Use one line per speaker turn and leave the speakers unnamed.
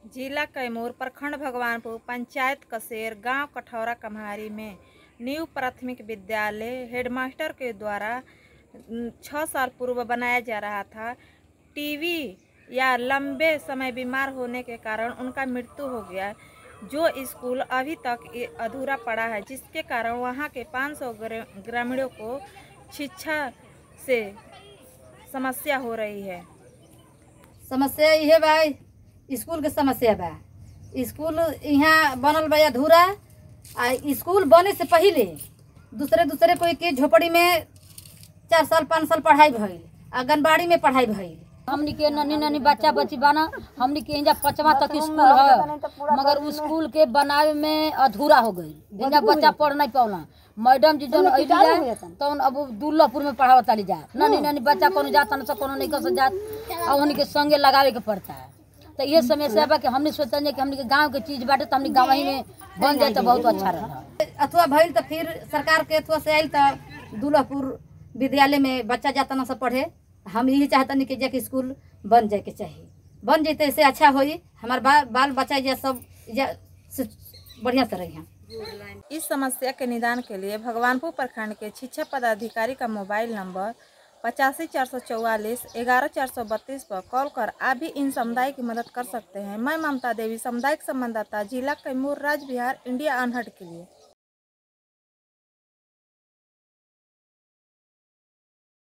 जिला कैमूर, प्रखंड भगवानपुर, पंचायत कसेर, गांव कठौरा कम्हारी में न्यू प्राथमिक विद्यालय हेडमास्टर के द्वारा 6 साल पूर्व बनाया जा रहा था। टीबी या लंबे समय बीमार होने के कारण उनका मृत्यु हो गया। जो स्कूल अभी तक अधूरा पड़ा है, जिसके कारण वहां के 500 ग्रामीणों को शिक्षा से समस्या हो रही है।
समस्या ये बा, स्कूल के समस्या बा। स्कूल यहाँ बनल बा अधूरा। स्कूल बने से पहले दूसरे कोई के झोपड़ी में 4 साल 5 साल पढ़ाई भइल, आंगनबाड़ी में पढ़ाई भइल।
हमनी के ननी बच्चा बच्ची बना, हमनी के इंजा 5वां तक स्कूल है, मगर उस स्कूल के बनावे में अधूरा हो गई। इंजा बच्चा पढ़ नहीं पावला। मैडम जी जन अइली जाए तो अब दुल्लापुर में पढ़ावत चली जाए। ननी बच्चा कोनो जाता न कोनो नहीं कर जात, और उन्हीं के संगे लगावे के पड़ता है। तो ये समस्या बा कि हमने सोचते कि हमनी के गांव के चीज बाटे तो हमनी गाँव ही में बन जाए तो बहुत अच्छा रहा।
अथवा भइल तो फिर सरकार के अथवा से आयल तो दुल्लापुर विद्यालय में बच्चा जाता न सब पढ़े। हम यही चाहतनी कि जाके स्कूल बन जाए के चाहिए। बन जैते ऐसे अच्छा होई, हमार बाल बच्चा ये सब बढ़िया से रही।
इस समस्या के निदान के लिए भगवानपुर प्रखंड के शिक्षा पदाधिकारी का मोबाइल नंबर 85 444 11 432 पर कॉल कर आप भी इन समुदाय की मदद कर सकते हैं। मैं ममता देवी, सामुदायिक संवाददाता, जिला कैमूर, राज्य बिहार, इंडिया अनहट के लिए।